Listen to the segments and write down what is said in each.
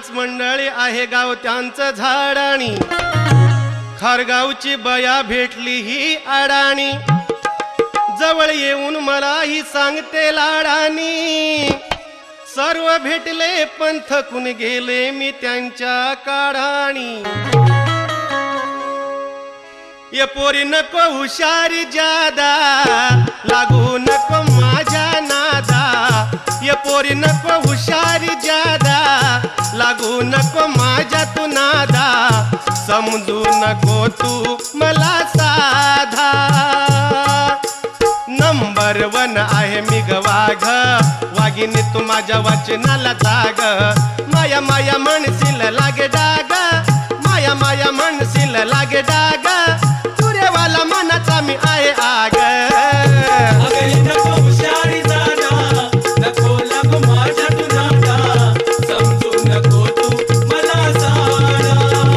पाच मंडळी आहे गाव त्यांचं झाडाणी खारगावची बया भेटली ही अडाणी जवळ येऊन मला ही सांगते लाडानी सर्व भेटले पण थकून गेले मी त्यांच्या काढाणी ये पोरी नको हुशारी जादा लागू नको माझ्या नादा ये पोरी नको हुशारी जादा लागू नको माझ्या तू नादा समजू नको तू मला साधा नंबर 1 आहे मी ग वाघ वाघिनी तू माझ्या वाचनाला जाग माया माया म्हणशील लागे डाग माया माया म्हणशील लागे डाग तुरेवाला मनाचा मी आहे आग नको हुशारी जादा नको लागू माझ्या तू नादा समजू नको तू मला साधा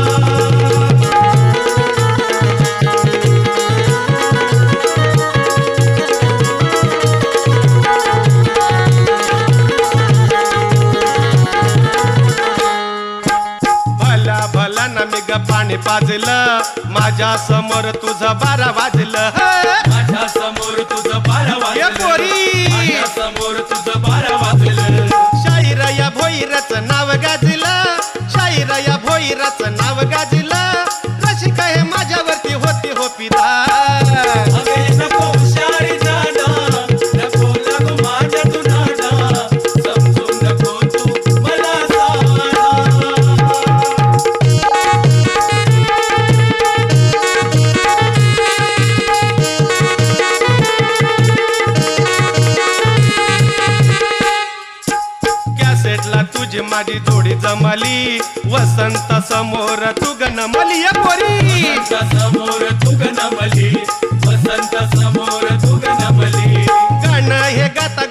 पाणी पाजलं माझ्या समोर तुझं 12 वाजलं माझ्या समोर तुझं 12 वाजलं पोरी माझ्या समोर तुझं 12 वाजलं शाहीर या भोईराचं नाव गाजलं शाहीर या भोईराचं नाव गाजलं रसिक हे माझ्यावरती होती हो पिता नको हुशारी जादा नको लागू माझ्या तू नादा समजू नको तू मला साधा तुझी माझी जोडी जमली वसंत समोर तू गणमली पोरी समोर तू गणमली वसंत समोर तू गणमली गाणं हे गाता